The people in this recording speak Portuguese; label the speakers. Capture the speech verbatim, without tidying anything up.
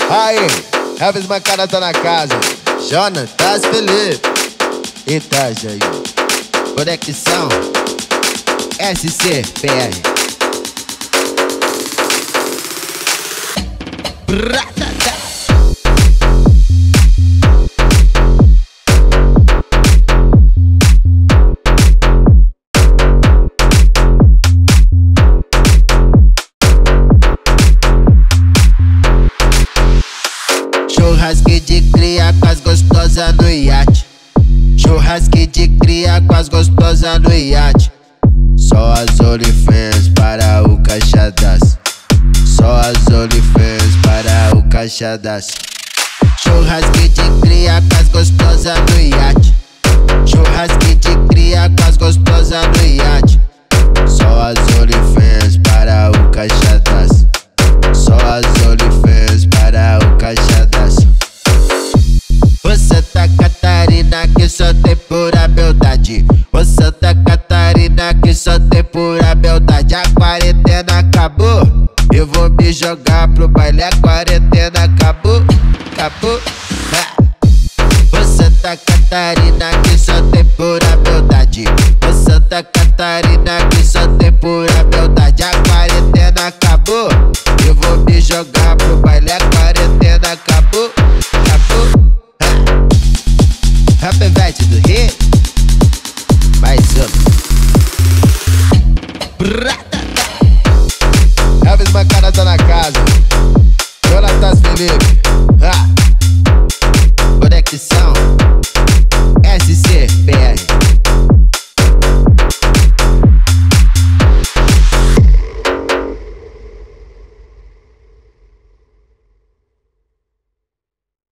Speaker 1: Aí, Elvis Mancada tá na casa. Jonatas Felipe Itajaí. Conexão S C P R. Bratata. Churrasque de cria com as gostosas no iate. Churrasque de cria com as gostosas no iate. Só as OnlyFans para o caixadaço. Só as OnlyFans para o caixadaço. Churrasque de cria com as gostosas no iate. Churrasque de cria com as gostosas no iate. Só as OnlyFans para o caixadaço. Só as OnlyFans para o caixadaço. Ô Santa Catarina que só tem pura beldade. Ô Santa Catarina que só tem pura beldade. A quarentena acabou, eu vou me jogar pro baile. A quarentena acabou, acabou. Ô Santa Catarina que só tem pura beldade. Ô Santa Catarina que só tem pura beldade. A quarentena acabou, eu vou me jogar pro baile. A quarentena acabou, acabou. Rapevete do Rio, mais um. Elvis Mancada tá na casa. Jonatas Felipe